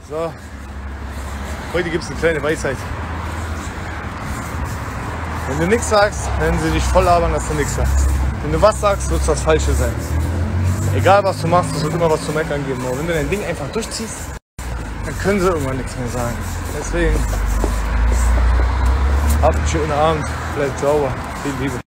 So, heute gibt es eine kleine Weisheit. Wenn du nichts sagst, werden sie dich voll labern, dass du nichts sagst. Wenn du was sagst, wird es das Falsche sein. Egal was du machst, es wird immer was zu meckern geben. Aber wenn du dein Ding einfach durchziehst, dann können sie irgendwann nichts mehr sagen. Deswegen, habt einen schönen Abend, bleibt sauber, viel Liebe.